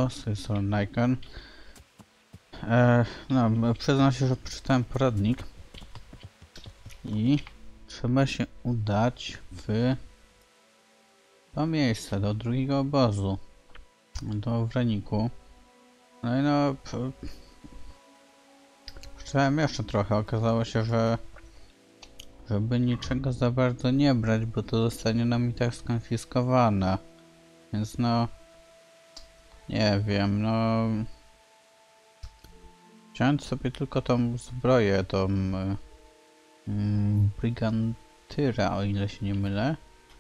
z tej strony Nikon. No, przyznam się, że przeczytałem poradnik i trzeba się udać w to miejsce, do drugiego obozu, do Wreniku. No i no, przeczytałem jeszcze trochę, okazało się, że żeby niczego za bardzo nie brać, bo to zostanie nam i tak skonfiskowane. Więc no, nie wiem, no... Wziąć sobie tylko tą zbroję, tą Brigantyra, o ile się nie mylę.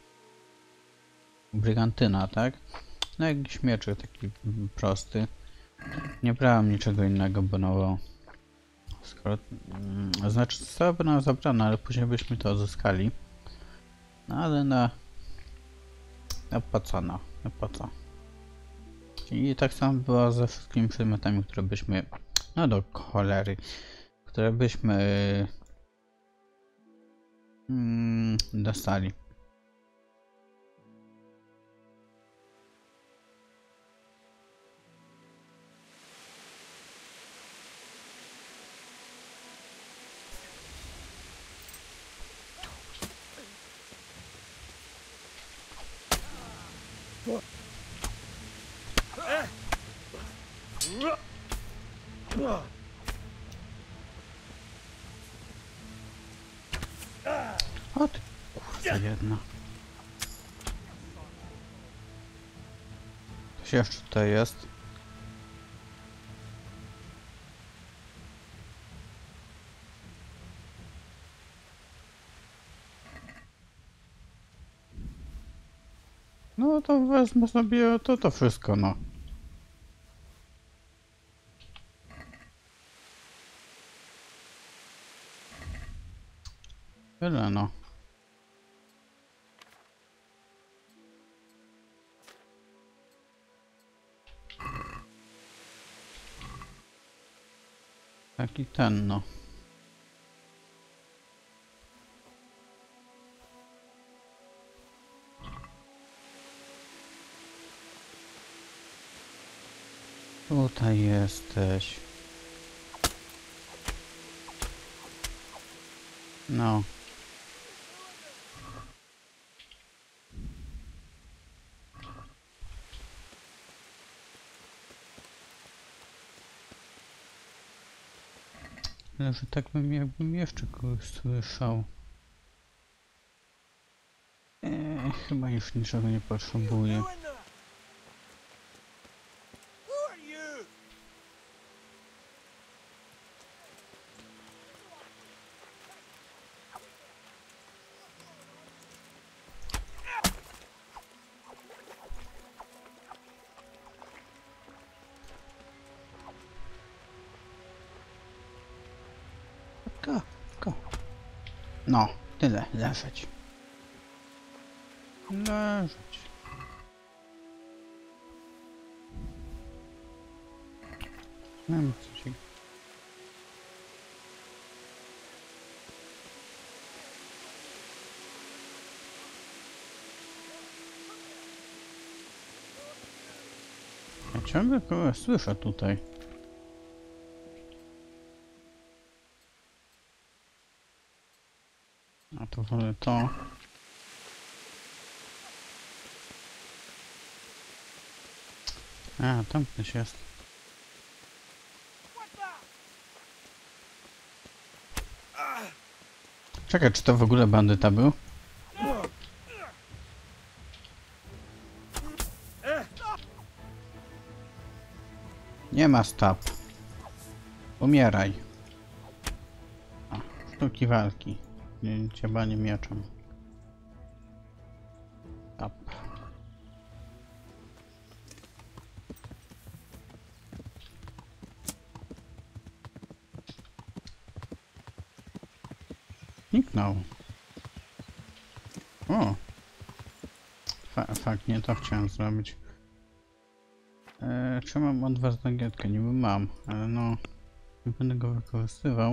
Brygantyna, tak? No jakiś mieczek taki prosty. Nie brałem niczego innego, bo no... Skoro... znaczy zostałaby nam zabrana, ale później byśmy to odzyskali. No ale no po co no? No po co? I tak samo było ze wszystkimi przedmiotami, które byśmy... No do cholery. Które byśmy... dostali. O ty kurwa jedna. Coś jeszcze tutaj jest. No to wezmę sobie to wszystko, no. Tyle no. Taki ten no. Tutaj jesteś. No. Ale że tak jakbym jeszcze kogoś słyszał. Chyba już niczego nie potrzebuję. Go. No, tyle, leżeć. Leżeć. Nie wiem co się... Ja ciągle kogoś słyszę tutaj. A to wolę to. A, tam ktoś jest. Czekaj, czy to w ogóle bandyta był? Nie ma stab. Umieraj. O, sztuki walki. Ciebanie mieczem. Stab. Zniknął. O! Fakt, nie to chciałem zrobić. Czy mam odważną gietkę? Niby mam, ale no... Nie będę go wykorzystywał.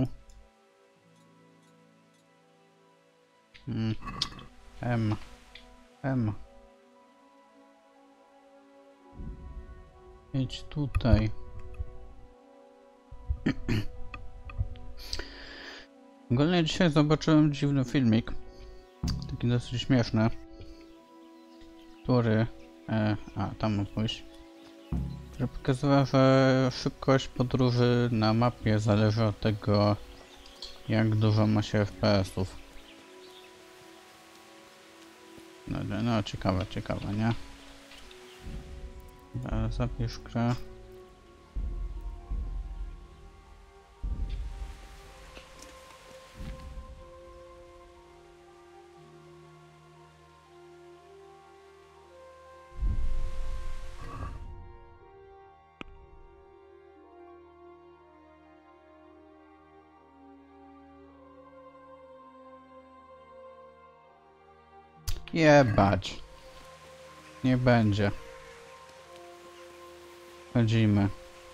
M. Idź tutaj. Ogólnie dzisiaj zobaczyłem dziwny filmik. Taki dosyć śmieszny. Który... tam ma pójść. Który pokazywał, że szybkość podróży na mapie zależy od tego, jak dużo ma się FPS-ów. No, ciekawe, nie? Zapisz grę. Jebać. Nie będzie. Chodzimy.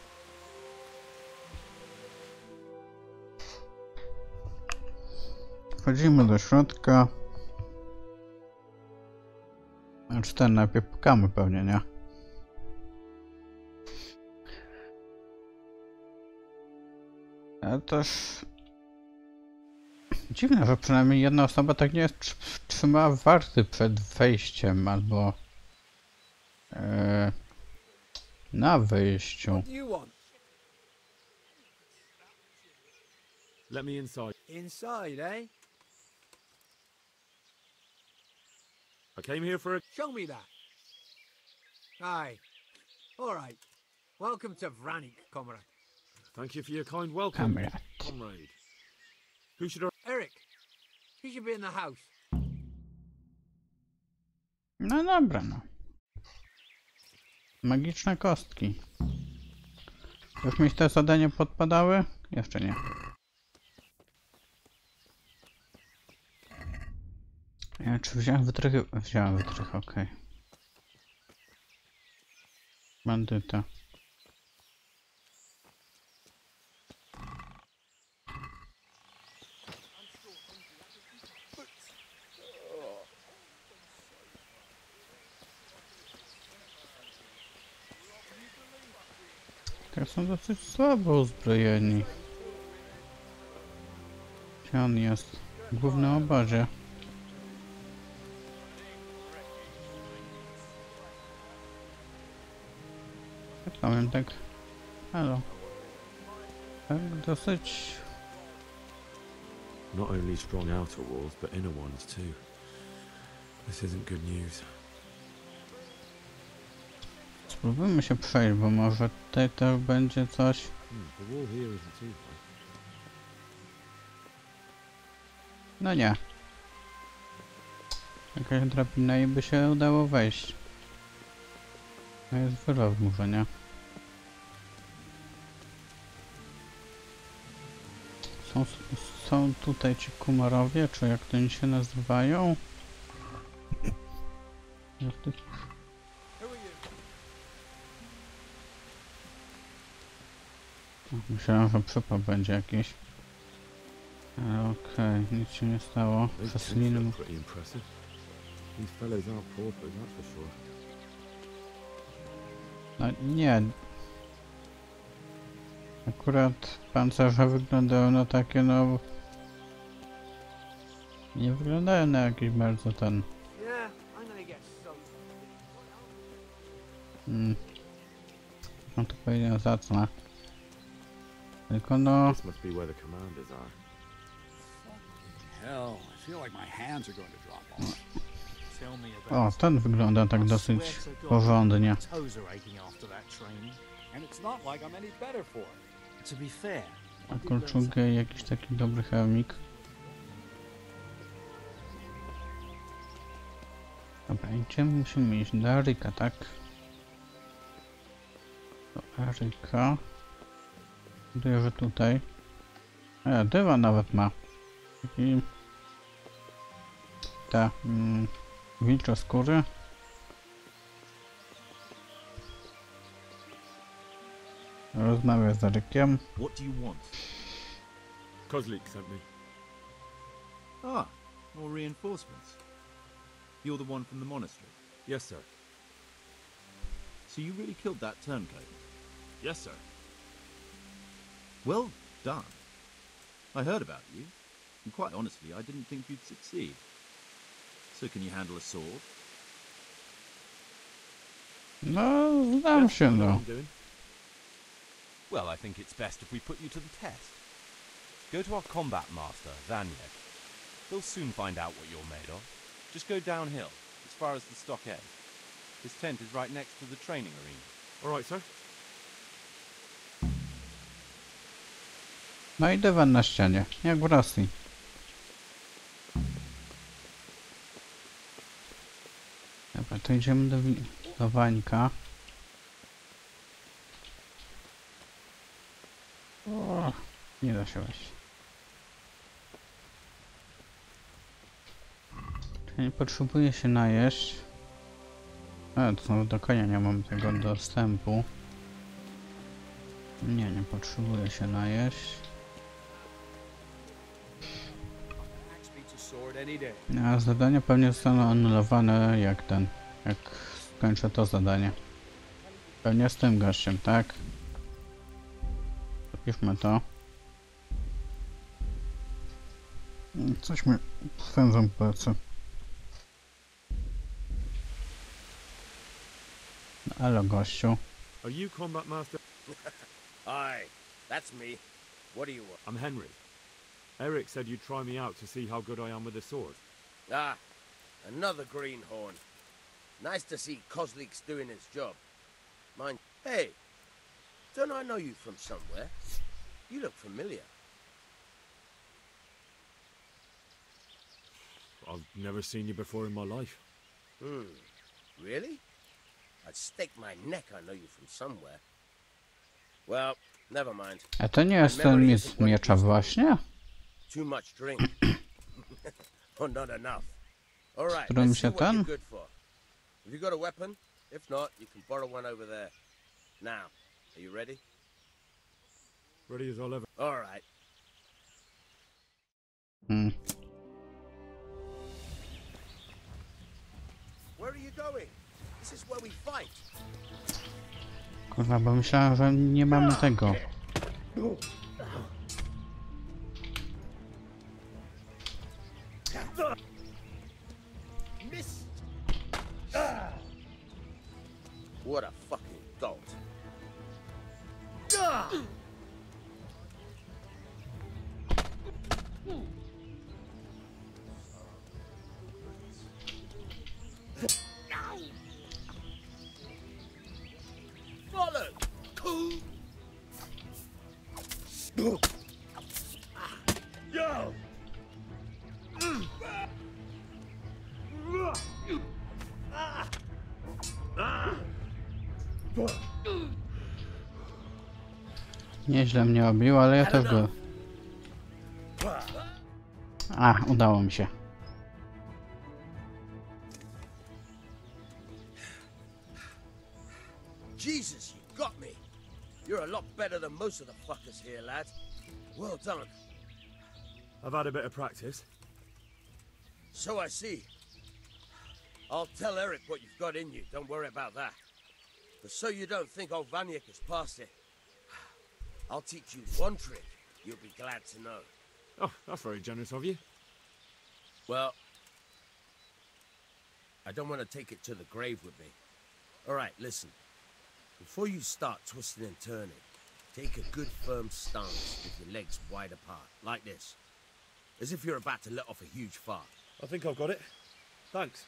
Wchodzimy do środka. Znaczy ten najpierw pukamy pewnie, nie? Ale też... Dziwne, że przynajmniej jedna osoba tak nie jest trzymała warty przed wejściem albo... na wyjściu. Let me inside. Inside, eh? I came here for a... Show me that. Aye. All right. Welcome to Vranik, comrade. Thank you for your kind welcome, Comrade. comrade. Who should I... Eric, he should be in the house. No dobra, no. Magiczne kostki. Już mi te zadania podpadały? Jeszcze nie. Czy wziąłem wytrychy? Wziąłem wytrych, okej. Bandyta. Tak są dosyć słabo uzbrojeni. Gdzie on jest? W głównym obozie. Jak powiem tak... Halo. Tak dosyć... Not only strong outer walls, but inner ones too. This isn't good news. Spróbujmy się przejść, bo może tutaj też będzie coś... The wall here isn't too high. No nie. Jakaś drabina i by się udało wejść. No jest wyrwał w murze, nie? Są tutaj ci kumarowie, czy jak to oni się nazywają? Myślałem, że przypał będzie jakiś. Ale okej, nic się nie stało. Przesunęli. Pretty impressive. These fellows are paupers, that's for sure. No nie. Akurat pancerze wyglądają na takie, no... Nie wyglądają na jakiś bardzo ten... Yeah, I'm gonna get soaked. No to powiedziałem zacne. Tylko no... This must be where the commanders are. Hell, I feel like my hands are going to drop off. Tell me O, about ten wygląda tak dosyć porządnie. toes are aching after that training, and it's not like I'm any better for it. To be fair, A kolczugę i jakiś taki dobry hełmik. Dobra, idziemy, musimy iść do Eryka, tak? Do Eryka. Buduję, że tutaj. Dywan nawet ma. I te wilcze skóry. Rozmawiam z Erykiem. What do you want? Kozlik sent me. Ah, more reinforcements. You're the one from the monastery. Yes, sir. So you really killed that turncoat? Yes, sir. Well done. I heard about you, and quite honestly, I didn't think you'd succeed. So can you handle a sword? No, znam się, I know what no. I'm doing. Well, I think it's best if we put you to the test. Go to our combat master, Vanyek. He'll soon find out what you're made of. Just go downhill, as far as the stockade. His tent is right next to the training arena. All right, sir. No i dywan na ścianie, jak w Rosji. Dobra, to idziemy do Wańka. O, nie da się wejść. Czyli potrzebuję się najeść. To znowu do konia nie mam tego dostępu. Nie potrzebuję się najeść. A zadania pewnie zostaną anulowane jak skończę to zadanie. Pewnie z tym gościem, tak? Zapiszmy to. Coś mi swędzą plecy. Halo gościu. Are you combat master? Aye, that's me. What do you want? I'm Henry. Eric said you'd try me out to see how good I am with a sword. Ah, another greenhorn. Nice to see Kozlik's doing his job. Mind, hey, don't I know you from somewhere? You look familiar. I've never seen you before in my life. Really? I'd stake my neck I know you from somewhere. Well, never mind. A to nie jest ten z miecza właśnie? Too much drink. Or not enough. All right, Którym let's see się what ten? you're good for. Have you got a weapon? If not, you can borrow one over there. Now, are you ready? Ready as I'll ever. All right. Where are you going? This is where we fight. Kurwa, bo myślałem, że nie mamy tego. Missed. What a fucking dolt. Follow. Yo. Nieźle mnie obił, ale ja też go... A, udało mi się. Jesus, you got me. You're a lot better than most of the fuckers here, lad. Well done. I've had a bit of practice. So I see. I'll tell Eric what you've got in you. Don't worry about that. But so you don't think old Vanyek has passed it, I'll teach you one trick you'll be glad to know. Oh, that's very generous of you. Well, I don't want to take it to the grave with me. All right, listen. Before you start twisting and turning, take a good firm stance with your legs wide apart, like this. As if you're about to let off a huge fart. I think I've got it. Thanks.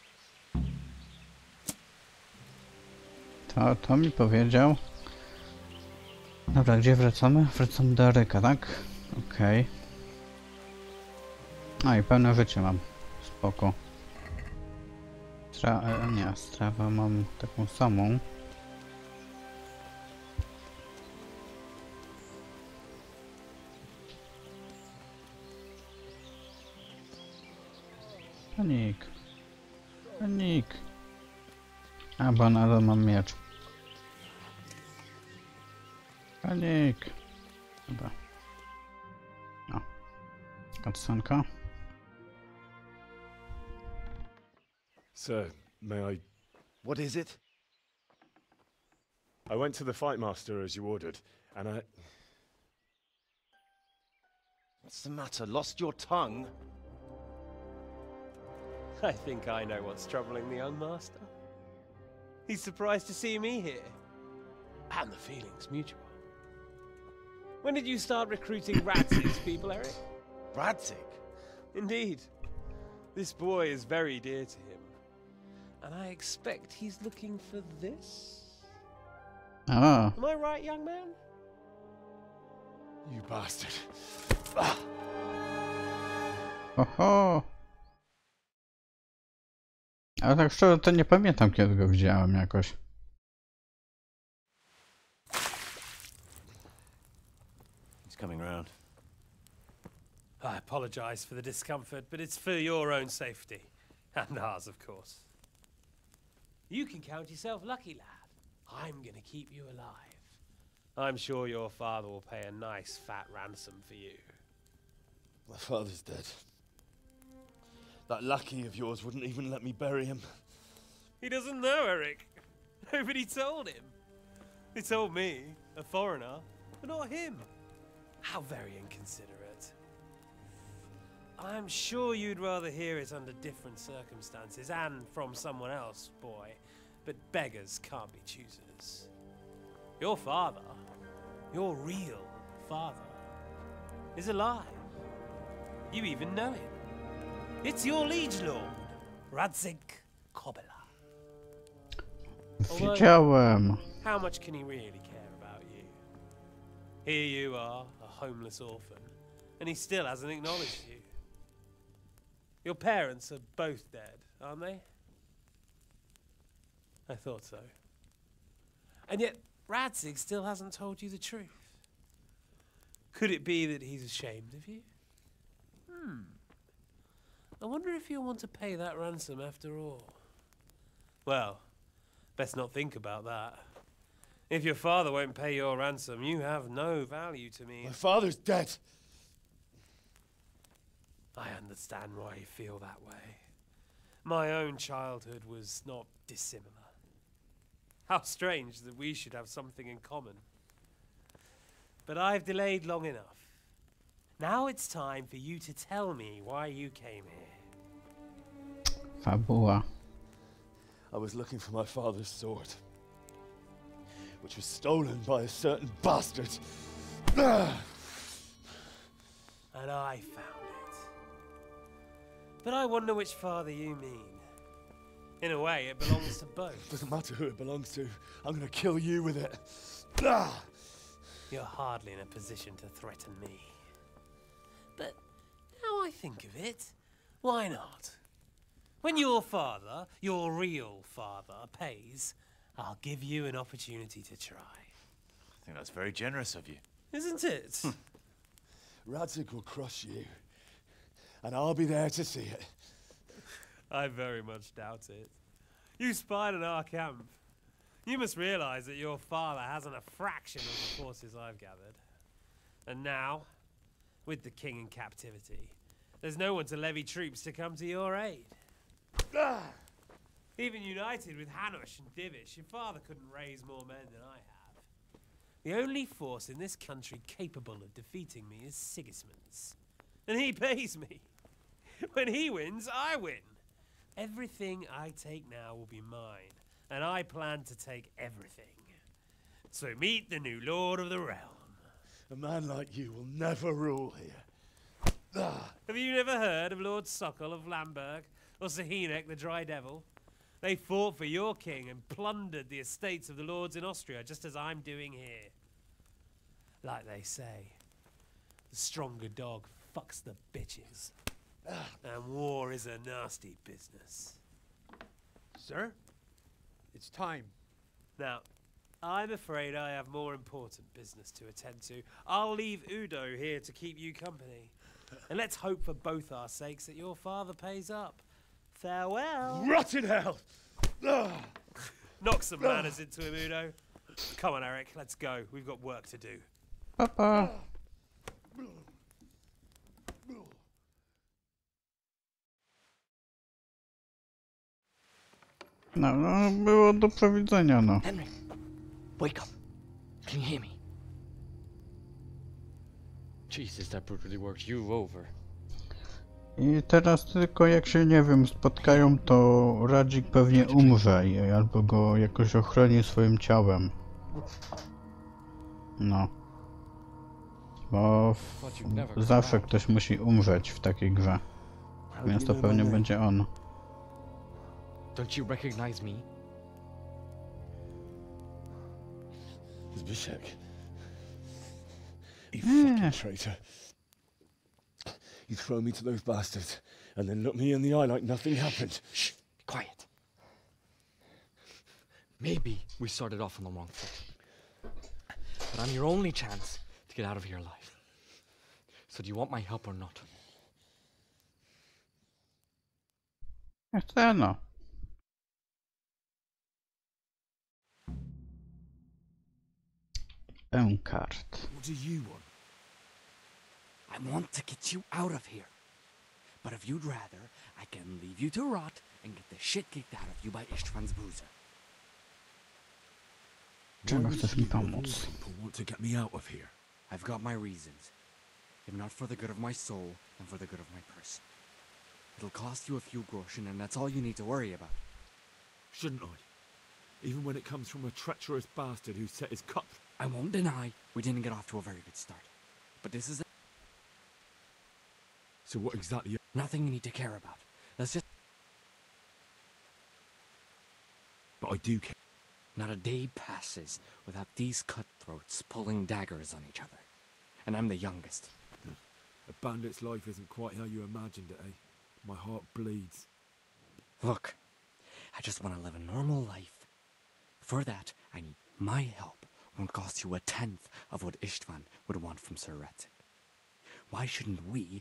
To mi powiedział. Dobra, gdzie wracamy? Wracamy do Eryka, tak? Okej. A i pełne życie mam. Spoko. Nie, strawę mam taką samą. Panik. Panik. A, bo nadal mam miecz. Panik. Dobra. O. Cutscenka. Sir, may I... What is it? I went to the fight master as you ordered, and I... What's the matter? Lost your tongue? I think I know what's troubling the young master. He's surprised to see me here. And the feeling's mutual. When did you start recruiting Radzig's people, Eric? Radzig? Indeed. This boy is very dear to him. And I expect he's looking for this? Ah. Am I right, young man? You bastard. Oho. Ale tak szczerze to nie pamiętam, kiedy go widziałem jakoś. He's coming round. I apologize for the discomfort, but it's for your own safety. And ours, of course. You can count yourself lucky, lad. I'm gonna keep you alive. I'm sure your father will pay a nice fat ransom for you. My father's dead. That lackey of yours wouldn't even let me bury him. He doesn't know, Eric. Nobody told him. They told me, a foreigner, but not him. How very inconsiderate. I'm sure you'd rather hear it under different circumstances and from someone else, boy. But beggars can't be choosers. Your father, your real father, is alive. You even know him. It's your liege lord, Radzig Kobyla. Wiedziałem. How much can he really care about you? Here you are, a homeless orphan, and he still hasn't acknowledged you. Your parents are both dead, aren't they? I thought so. And yet, Radzig still hasn't told you the truth. Could it be that he's ashamed of you? I wonder if you'll want to pay that ransom after all. Well, best not think about that. If your father won't pay your ransom, you have no value to me. My father's dead. I understand why you feel that way. My own childhood was not dissimilar. How strange that we should have something in common. But I've delayed long enough. Now it's time for you to tell me why you came here. Fabuła. I was looking for my father's sword, which was stolen by a certain bastard. And I found it. But I wonder which father you mean. In a way, it belongs to both. Doesn't matter who it belongs to. I'm gonna kill you with it. You're hardly in a position to threaten me. But now I think of it, why not? When your father, your real father, pays, I'll give you an opportunity to try. I think that's very generous of you. Isn't it? Radzig will crush you, and I'll be there to see it. I very much doubt it. You spied on our camp. You must realize that your father hasn't a fraction of the forces I've gathered. And now, with the king in captivity, there's no one to levy troops to come to your aid. Even united with Hanush and Divish, your father couldn't raise more men than I have. The only force in this country capable of defeating me is Sigismund's. And he pays me. When he wins, I win. Everything I take now will be mine, and I plan to take everything. So meet the new lord of the realm. A man like you will never rule here. Have you never heard of Lord Sokol of Lamberg, or Sahinek the Dry Devil? They fought for your king and plundered the estates of the lords in Austria, just as I'm doing here. Like they say, the stronger dog fucks the bitches. And war is a nasty business. Sir, it's time. Now, I'm afraid I have more important business to attend to. I'll leave Udo here to keep you company. And let's hope for both our sakes that your father pays up. Farewell. Rot in hell! Knock some manners into him, Udo. Come on, Eric, let's go. We've got work to do. Papa. No, było do przewidzenia, no. Henry, Wake up. Can you hear me? Jesus, that brutally worked you over. I teraz tylko jak się, nie wiem, spotkają, to Radzik pewnie umrze albo go jakoś ochroni swoim ciałem. No. Bo zawsze ktoś musi umrzeć w takiej grze. Więc to pewnie będzie on. Don't you recognize me? Zbyszek. You fucking traitor. You throw me to those bastards and then look me in the eye like nothing happened. Shh, be quiet. Maybe we started off on the wrong foot. But I'm your only chance to get out of here alive. So do you want my help or not? Chcę, no. Enkart. What do you want? I want to get you out of here. But if you'd rather, I can leave you to rot and get the shit kicked out of you by Ishtvan's bruiser. Czego chcesz mi pomóc? People want to get me out of here. I've got my reasons. If not for the good of my soul, then for the good of my purse. It'll cost you a few groschen, and that's all you need to worry about. Shouldn't I? Even when it comes from a treacherous bastard who set his cup. I won't deny we didn't get off to a very good start. But this is So what exactly? nothing you need to care about. Let's just... But I do care. Not a day passes without these cutthroats pulling daggers on each other. And I'm the youngest. A bandit's life isn't quite how you imagined it, eh? My heart bleeds. Look, I just want to live a normal life. For that, I need my help. Won't cost you a tenth of what Istvan would want from Sir Radzig. Why shouldn't we...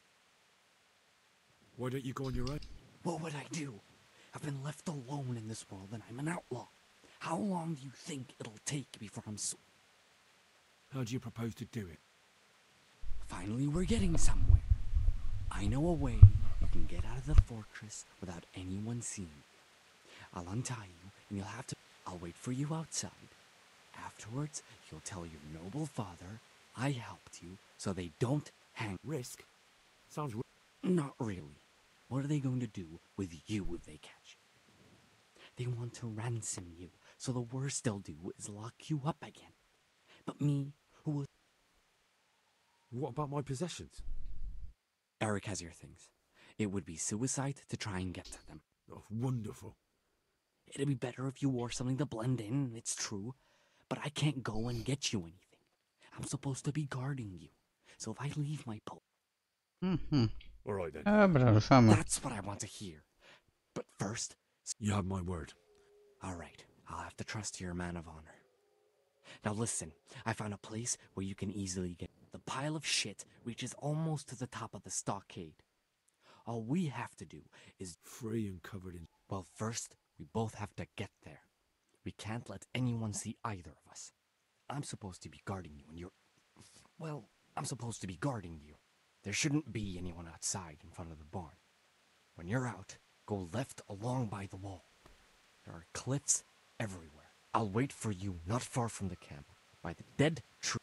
Why don't you go on your own? What would I do? I've been left alone in this world and I'm an outlaw. How long do you think it'll take before I'm so... How do you propose to do it? Finally, we're getting somewhere. I know a way you can get out of the fortress without anyone seeing. I'll untie you and you'll have to... I'll wait for you outside. Afterwards, you'll tell your noble father I helped you so they don't hang... Risk? Sounds... Not really. What are they going to do with you if they catch you? They want to ransom you, so the worst they'll do is lock you up again. But me, who will... What about my possessions? Eric has your things. It would be suicide to try and get to them. Oh, wonderful. It'd be better if you wore something to blend in, it's true. But I can't go and get you anything. I'm supposed to be guarding you. So if I leave my post... All right then. Dobra, ruszamy. That's what I want to hear. But first... You have my word. All right, I'll have to trust you're a man of honor. Now listen, I found a place where you can easily get... The pile of shit reaches almost to the top of the stockade. All we have to do is... Free and covered in... Well, first, we both have to get there. We can't let anyone see either of us. I'm supposed to be guarding you and you're... Well, I'm supposed to be guarding you. There shouldn't be anyone outside in front of the barn. When you're out, go left along by the wall. There are cliffs everywhere. I'll wait for you not far from the camp, by the dead tree.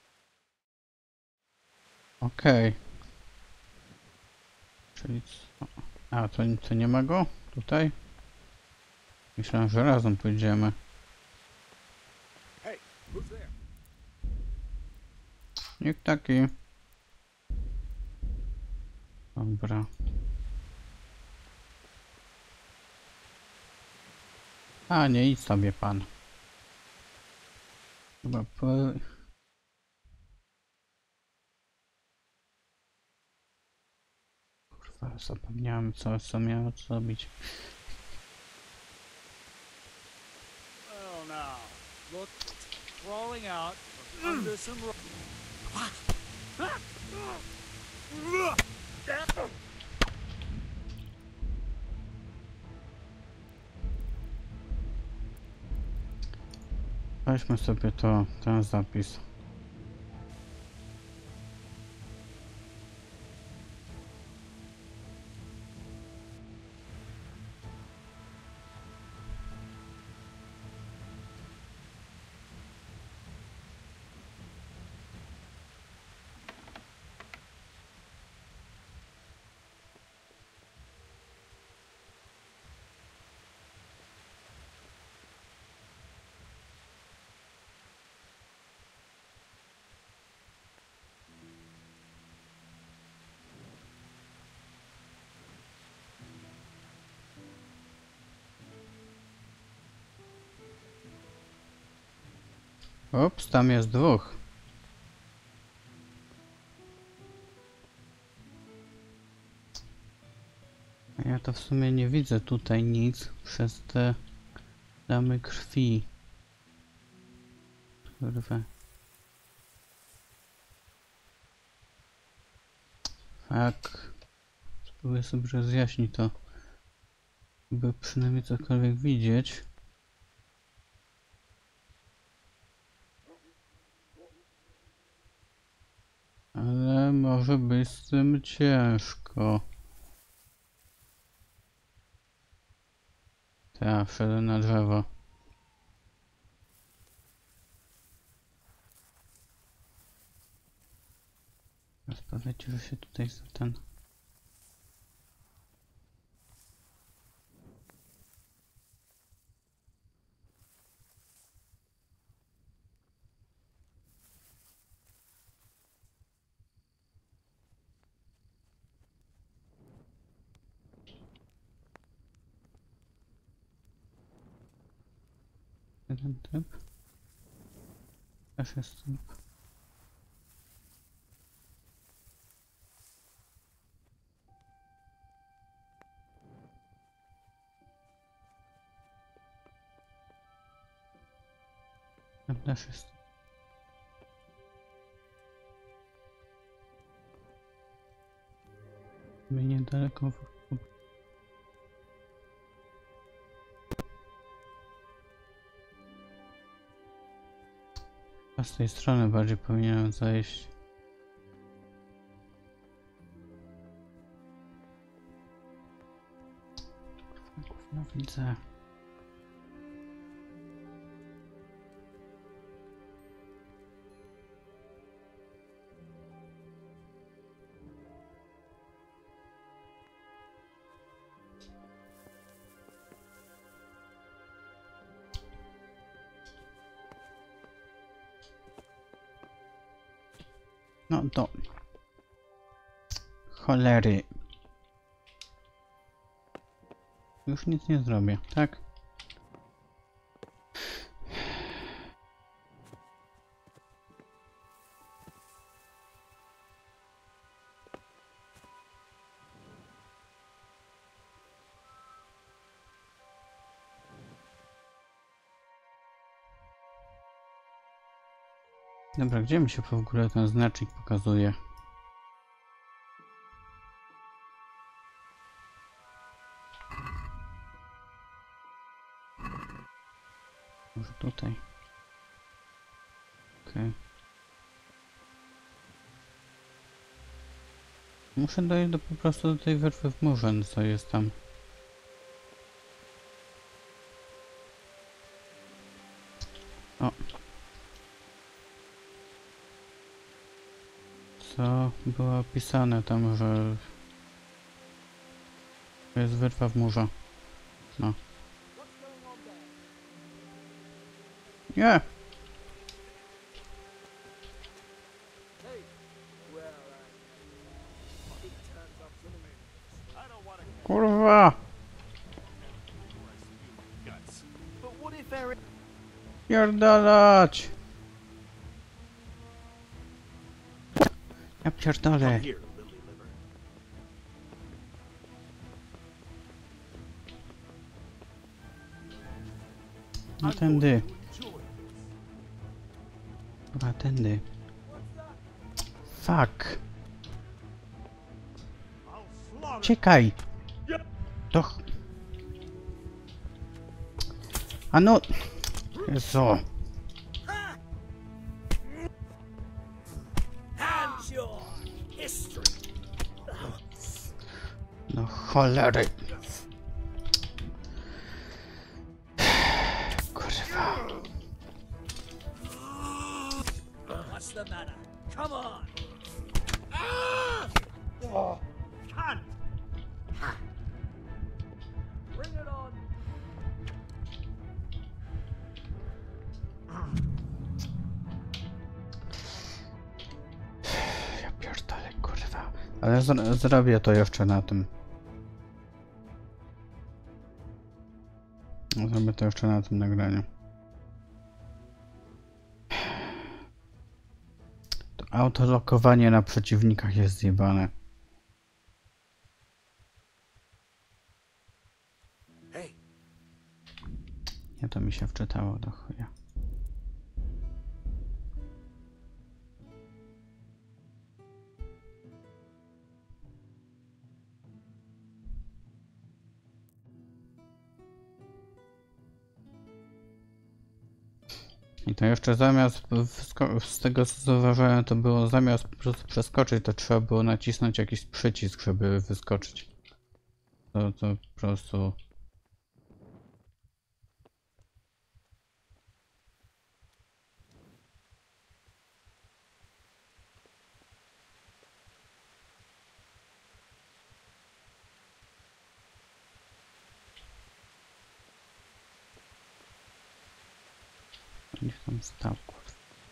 Okej. Czyli co? A, to nie ma go? Tutaj? Myślałem, że razem pójdziemy. Hey, who's there? Nikt taki. Dobra. A, nie idź sobie pan. Chyba po... Kurwa, zapomniałem co miałem zrobić. Well, now, look, crawling out from under some Weźmy sobie ten zapis. Ups, tam jest dwóch. Ja to w sumie nie widzę tutaj nic przez te damy krwi. Kurwa. Tak. Spróbuję sobie rozjaśnić to, by przynajmniej cokolwiek widzieć. Ale może być z tym ciężko. Tak, wszedłem na drzewo. Teraz powiedzcie, że się tutaj za ten... Jeden typ. Też jest typ. Tam też jest. My niedaleko a z tej strony bardziej powinienem zajść. No widzę. No to... Cholery. Już nic nie zrobię, tak? Dobra, gdzie mi się w ogóle ten znacznik pokazuje? Może tutaj. Okej. Muszę dojść po prostu do tej wyrwy w murze, co jest tam. O. Co było opisane tam, że jest wyrwa w murze. No. Nie! Kurwa! Pierdalać! Ja pierdolę. No tędy. Chyba tędy. Fuck. Czekaj. To... A no... Jezu. No cholery. Kurwa. What's the matter? Come on! Can't! Bring it on! Ja pierdolę, kurwa. Ale zrobię to jeszcze na tym. Zrobię to jeszcze na tym nagraniu. Autolokowanie na przeciwnikach jest zjebane. Hey, Nie, to mi się wczytało do chuja. I to jeszcze zamiast, z tego co zauważyłem, to było zamiast po prostu przeskoczyć, to trzeba było nacisnąć jakiś przycisk, żeby wyskoczyć. To po prostu... Gdzieś tam stał, kurwa.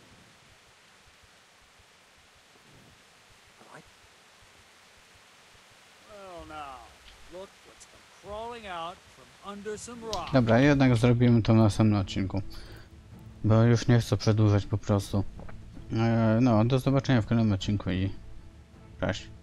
Well now, look what's come crawling out from under some rock. Dobra, jednak zrobimy to na następnym odcinku. Bo już nie chcę przedłużać po prostu. No, do zobaczenia w kolejnym odcinku i cześć.